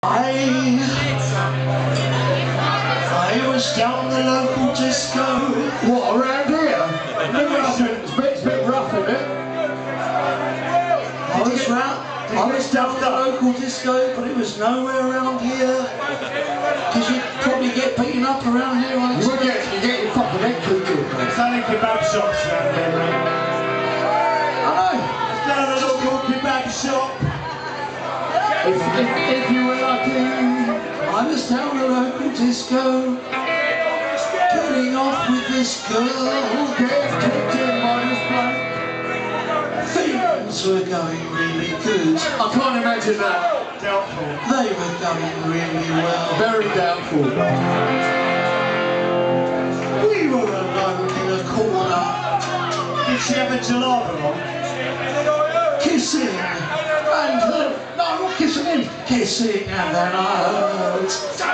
I was down the local disco. What, around here? It's a bit rough, isn't it? I was down the local disco, but it was nowhere around here. Because you'd probably get beaten up around here. You would get your fucking head kicked in. It's only kebab shops around here, man. I know. It's down the local kebab shop. If you were lucky. I was down the local disco, getting off with this girl, Getting kicked in by this bloke. Things were going really good. I can't imagine that. Doubtful. They were going really well. Very doubtful. We were alone in a corner, Did she have a jalapa on? kissing, and no, not kissing him, kissing, and then I heard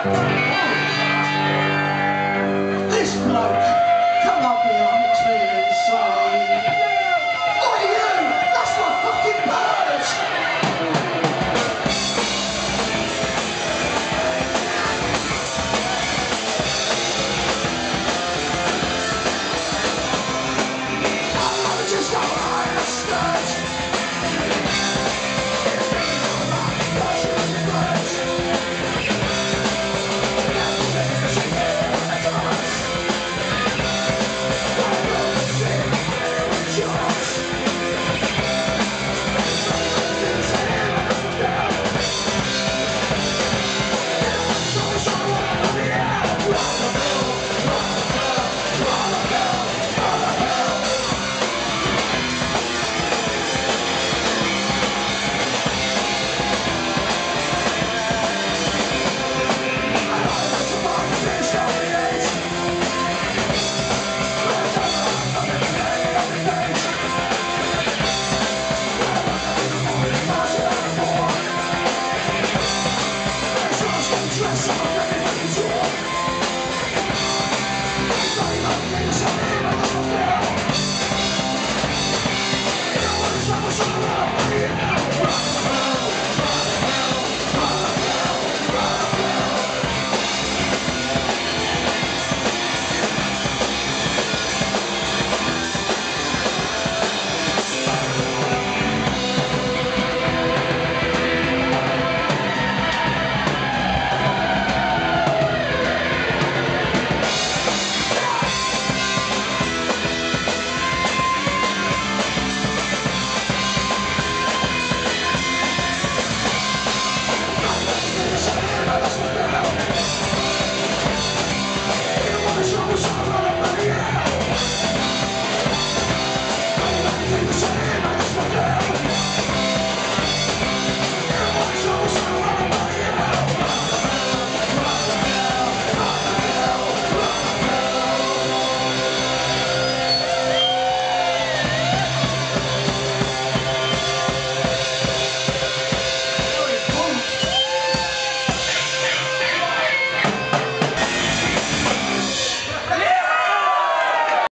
this bloke come up behind me and say, "Oi you, that's my fucking bird!" I'm just a bastard.